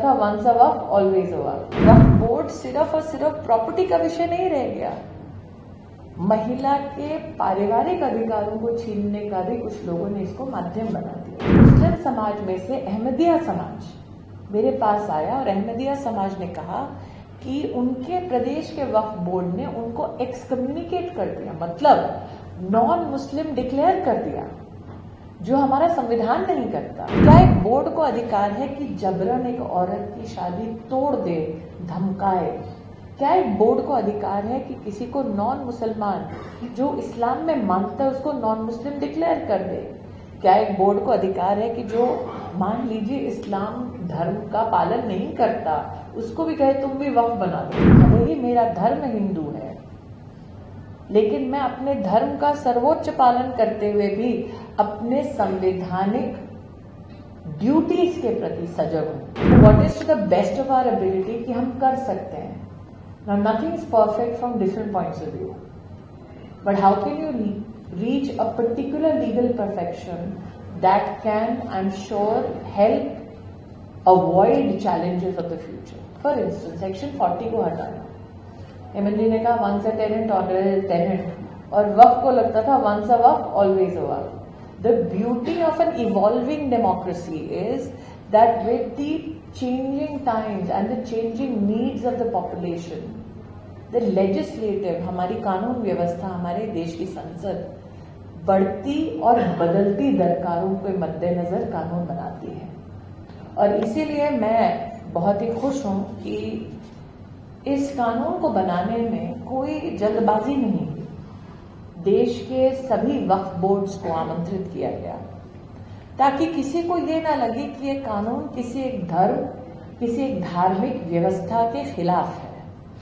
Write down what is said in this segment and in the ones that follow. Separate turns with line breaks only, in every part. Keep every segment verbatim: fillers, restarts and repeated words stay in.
था once a वक्फ always a वक्फ। वक्फ बोर्ड सिर्फ और सिर्फ प्रॉपर्टी का विषय नहीं रह गया, महिला के पारिवारिक अधिकारों को छीनने का भी कुछ लोगों ने इसको माध्यम बना दिया। मुस्लिम समाज में से अहमदिया समाज मेरे पास आया और अहमदिया समाज ने कहा कि उनके प्रदेश के वक्फ बोर्ड ने उनको एक्सकम्युनिकेट कर दिया, मतलब नॉन मुस्लिम डिक्लेयर कर दिया, जो हमारा संविधान नहीं करता। क्या एक बोर्ड को अधिकार है कि जबरन एक औरत की शादी तोड़ दे, धमकाए? क्या एक बोर्ड को अधिकार है कि किसी को नॉन मुसलमान जो इस्लाम में मानता है उसको नॉन मुस्लिम डिक्लेयर कर दे? क्या एक बोर्ड को अधिकार है कि जो मान लीजिए इस्लाम धर्म का पालन नहीं करता उसको भी कहे तुम भी वक्फ बना दो? भले ही मेरा धर्म हिंदू है, लेकिन मैं अपने धर्म का सर्वोच्च पालन करते हुए भी अपने संवैधानिक ड्यूटीज के प्रति सजग हूं। What is to the best of our ability कि हम कर सकते हैं। Now nothing is perfect from different points of view, but how can you reach a particular legal perfection that can, I'm sure, help avoid challenges of the future? For instance, section forty को हटाना, हेमंत जी ने कहा once a tenant always a tenant, और वक्फ को लगता था once a Waqf always a Waqf. The beauty of an evolving democracy is that with the changing times and the changing needs of the population, the legislative, हमारी कानून व्यवस्था, हमारे देश की संसद बढ़ती और बदलती दरकारों के मद्देनजर कानून बनाती है। और इसीलिए मैं बहुत ही खुश हूं कि इस कानून को बनाने में कोई जल्दबाजी नहीं हुई। देश के सभी वक्फ बोर्ड्स को आमंत्रित किया गया ताकि किसी को ये ना लगे कि ये कानून किसी एक धर्म, किसी एक धार्मिक व्यवस्था के खिलाफ है।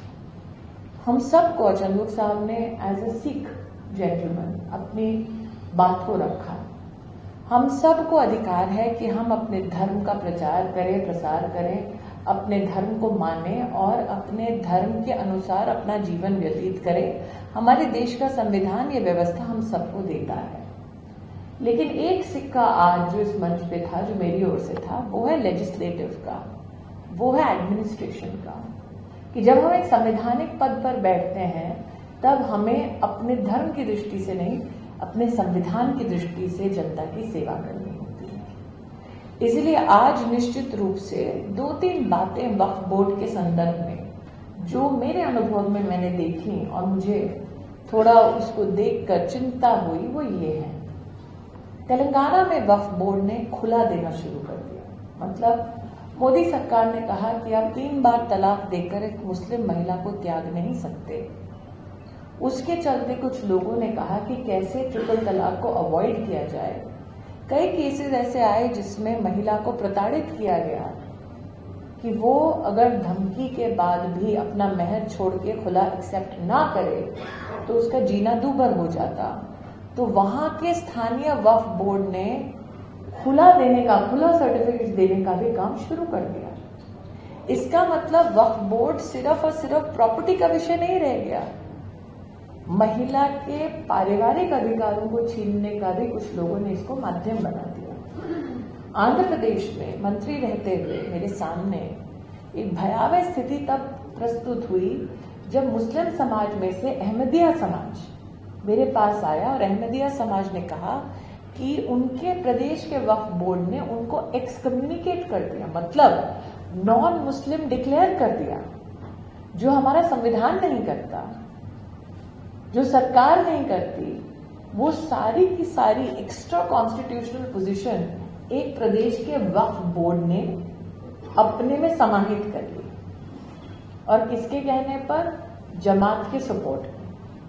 हम सबको, अचंदुक साहब ने एज ए सिख जेंटलमैन अपनी बात को रखा, हम सबको अधिकार है कि हम अपने धर्म का प्रचार करें, प्रसार करें, अपने धर्म को माने और अपने धर्म के अनुसार अपना जीवन व्यतीत करें। हमारे देश का संविधान, ये व्यवस्था हम सबको देता है। लेकिन एक सिक्का आज जो इस मंच पे था, जो मेरी ओर से था, वो है लेजिस्लेटिव का, वो है एडमिनिस्ट्रेशन का, कि जब हम एक संवैधानिक पद पर बैठते हैं तब हमें अपने धर्म की दृष्टि से नहीं, अपने संविधान की दृष्टि से जनता की सेवा करनी होती है। इसलिए आज निश्चित रूप से दो तीन बातें वक्फ बोर्ड के संदर्भ में जो मेरे अनुभव में मैंने देखी और मुझे थोड़ा उसको देखकर चिंता हुई, वो ये है। तेलंगाना में वक्फ बोर्ड ने खुला देना शुरू कर दिया, मतलब मोदी सरकार ने कहा कि आप तीन बार तलाक देकर एक मुस्लिम महिला को त्याग नहीं सकते। उसके चलते कुछ लोगों ने कहा कि कैसे ट्रिपल तलाक को अवॉइड किया जाए। कई केसेस ऐसे आए जिसमें महिला को प्रताड़ित किया गया कि वो अगर धमकी के बाद भी अपना महर छोड़ के खुला एक्सेप्ट ना करे तो उसका जीना दूभर हो जाता। तो वहां के स्थानीय वक्फ बोर्ड ने खुला देने का, खुला सर्टिफिकेट देने का भी काम शुरू कर दिया। इसका मतलब वक्फ बोर्ड सिर्फ और सिर्फ प्रॉपर्टी का विषय नहीं रह गया, महिला के पारिवारिक अधिकारों को छीनने का भी कुछ लोगों ने इसको माध्यम बना दिया। आंध्र प्रदेश में मंत्री रहते हुए मेरे सामने एक भयावह स्थिति तब प्रस्तुत हुई जब मुस्लिम समाज में से अहमदिया समाज मेरे पास आया और अहमदिया समाज ने कहा कि उनके प्रदेश के वक्फ बोर्ड ने उनको एक्सकम्युनिकेट कर दिया, मतलब नॉन मुस्लिम डिक्लेयर कर दिया, जो हमारा संविधान नहीं करता, जो सरकार नहीं करती। वो सारी की सारी एक्स्ट्रा कॉन्स्टिट्यूशनल पोजीशन एक प्रदेश के वक्फ बोर्ड ने अपने में समाहित कर ली, और किसके कहने पर? जमात के सपोर्ट में।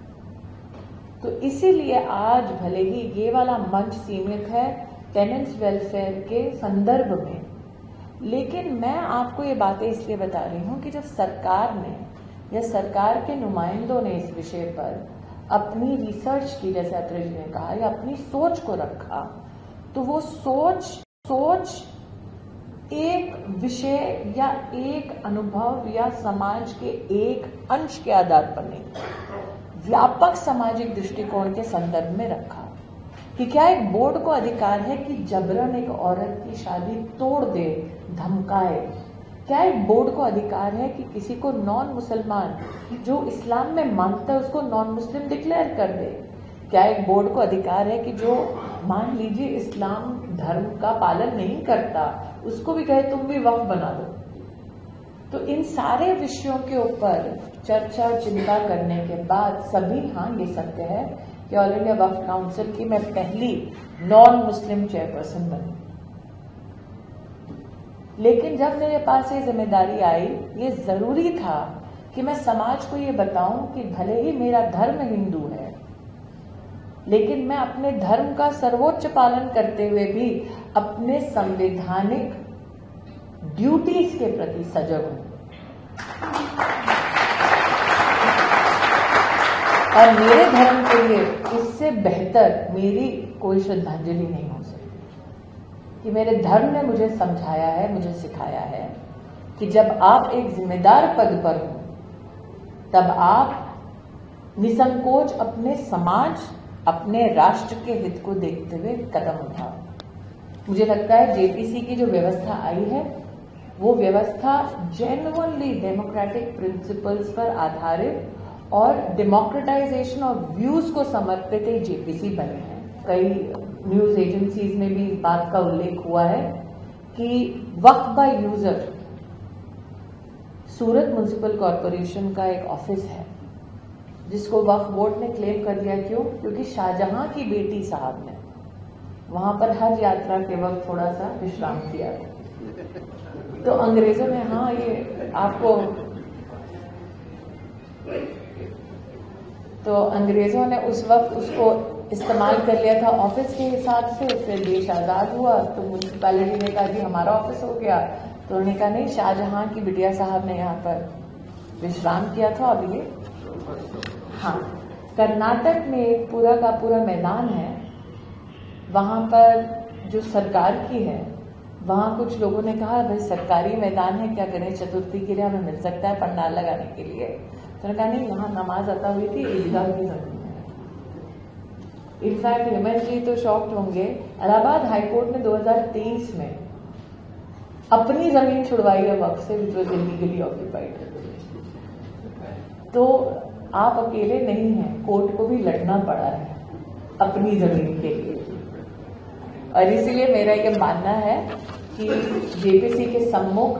तो इसीलिए आज भले ही ये वाला मंच सीमित है टेनेंट्स वेलफेयर के संदर्भ में, लेकिन मैं आपको ये बातें इसलिए बता रही हूं कि जब सरकार ने या सरकार के नुमाइंदों ने इस विषय पर अपनी रिसर्च की, जैसे अत्रे जी ने कहा, या अपनी सोच को रखा, तो वो सोच सोच एक विषय या एक अनुभव या समाज के एक अंश के आधार पर नहीं, व्यापक सामाजिक दृष्टिकोण के संदर्भ में रखा कि क्या एक बोर्ड को अधिकार है कि जबरन एक औरत की शादी तोड़ दे, धमकाए? क्या एक बोर्ड को अधिकार है कि किसी को नॉन मुसलमान जो इस्लाम में मानता है उसको नॉन मुस्लिम डिक्लेयर कर दे? क्या एक बोर्ड को अधिकार है कि जो मान लीजिए इस्लाम धर्म का पालन नहीं करता उसको भी कहे तुम भी वक्फ बना दो? तो इन सारे विषयों के ऊपर चर्चा चिंता करने के बाद सभी हाँ ये सत्य है कि ऑल इंडिया वक्फ काउंसिल की मैं पहली नॉन मुस्लिम चेयरपर्सन बनी। लेकिन जब मेरे पास ये जिम्मेदारी आई, ये जरूरी था कि मैं समाज को ये बताऊं कि भले ही मेरा धर्म हिंदू है, लेकिन मैं अपने धर्म का सर्वोच्च पालन करते हुए भी अपने संवैधानिक ड्यूटीज के प्रति सजग हूं। और मेरे धर्म के लिए इससे बेहतर मेरी कोई श्रद्धांजलि नहीं हो सकती कि मेरे धर्म ने मुझे समझाया है, मुझे सिखाया है कि जब आप एक जिम्मेदार पद पर हो तब आप निसंकोच अपने समाज, अपने राष्ट्र के हित को देखते हुए कदम उठाओ। मुझे लगता है जेपीसी की जो व्यवस्था आई है वो व्यवस्था जेन्युइनली डेमोक्रेटिक प्रिंसिपल्स पर आधारित और डेमोक्रेटाइजेशन ऑफ व्यूज को समर्पित एक जेपीसी बने हैं। कई न्यूज एजेंसीज में भी इस बात का उल्लेख हुआ है कि वक्फ by user Surat municipal corporation का एक ऑफिस है जिसको वक्फ बोर्ड ने क्लेम कर दिया। क्यों? क्योंकि शाहजहां की बेटी साहब ने वहां पर हज यात्रा के वक्त थोड़ा सा विश्राम किया था, तो अंग्रेजों ने हाँ ये आपको तो अंग्रेजों ने उस वक्त उसको इस्तेमाल कर लिया था ऑफिस के हिसाब से। फिर देश आजाद हुआ तो म्यूनिसिपैलिटी ने कहा जी हमारा ऑफिस हो गया, तो उन्होंने कहा नहीं, शाहजहां की बिटिया साहब ने यहाँ पर विश्राम किया था। अब ये हाँ कर्नाटक में एक पूरा का पूरा मैदान है, वहां पर जो सरकार की है, वहां कुछ लोगों ने कहा भाई सरकारी मैदान है, क्या गणेश चतुर्थी के लिए हमें मिल सकता है पंडाल लगाने के लिए? तो कहा नहीं, वहां नमाज अता हुई थी, ईदगाह की जमीन है। इनफैक्ट हेमंत जी तो शॉक्ड होंगे, इलाहाबाद हाईकोर्ट ने दो हज़ार तेईस में अपनी जमीन छुड़वाई है वक्त से, विच वॉज इलीगली ऑक्यूपाइड। तो आप अकेले नहीं हैं, कोर्ट को भी लड़ना पड़ा है अपनी जमीन के लिए। और इसीलिए मेरा यह मानना है कि जेपीसी के सम्मुख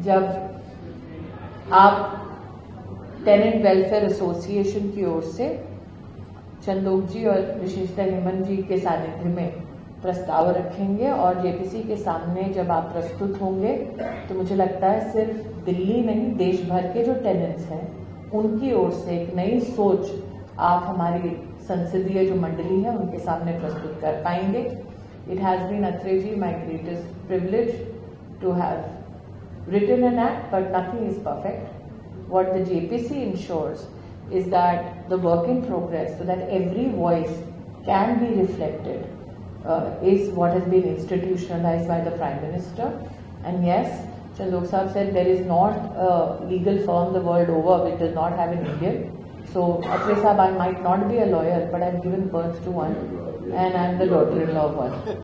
जब आप टेनेंट वेलफेयर एसोसिएशन की ओर से चंदोक जी और विशेषतः हेमंत जी के सानिध्य में प्रस्ताव रखेंगे और जेपीसी के सामने जब आप प्रस्तुत होंगे, तो मुझे लगता है सिर्फ दिल्ली नहीं, देश भर के जो टेनेंट्स हैं उनकी ओर से एक नई सोच आप हमारी संसदीय जो मंडली है उनके सामने प्रस्तुत कर पाएंगे। It has been, Athre ji, my greatest privilege to have written an act, but nothing is perfect. What the J P C ensures is that the work in progress, so that every voice can be reflected, uh, is what has been institutionalized by the Prime Minister. And yes, Chandok Saab said there is not a legal firm the world over which does not have an Indian. So, Athre Saab, I might not be a lawyer, but I've given birth to one. And I'm the daughter-in-law of one.